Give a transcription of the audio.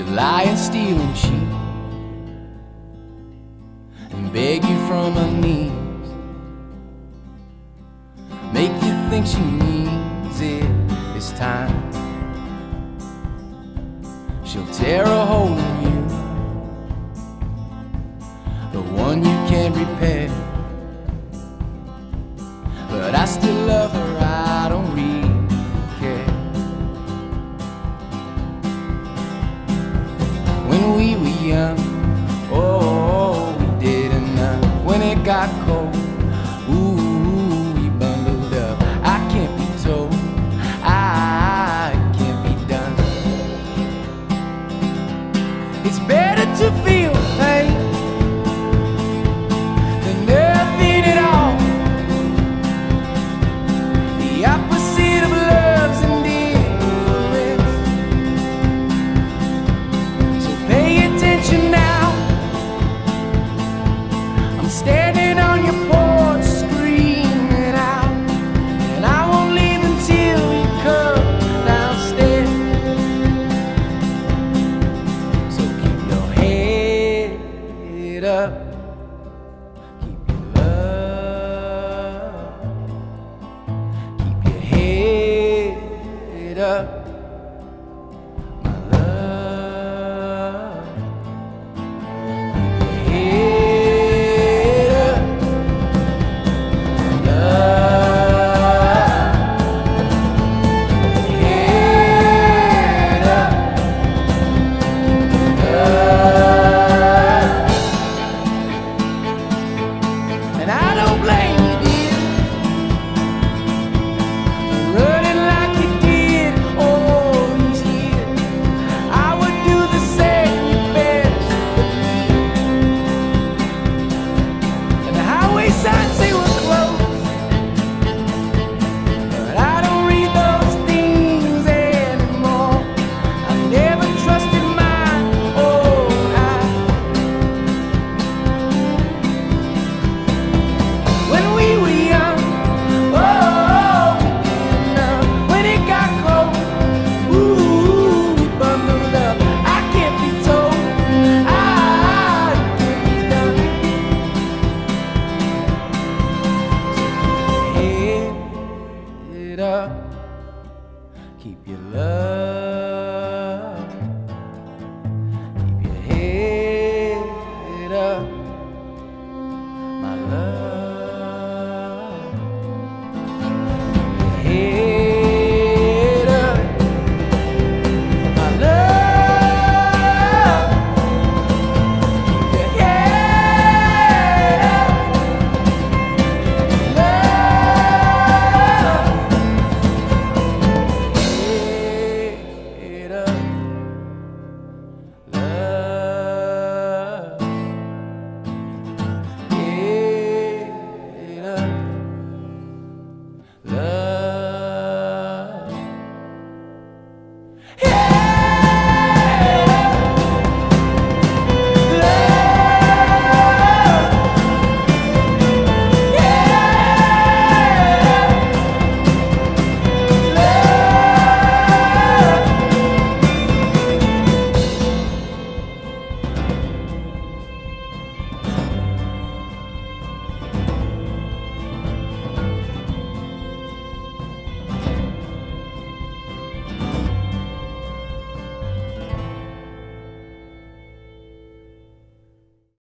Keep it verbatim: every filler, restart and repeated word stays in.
lying, stealing cheap, and beg you from her knees, make you think she needs it this time. She'll tear a hole in you, the one you can't repair. But I still love her, I don't really care. When we were young, oh, we did enough. When it got cold, ooh, we bundled up. I can't be told, I can't be done. It's better to feel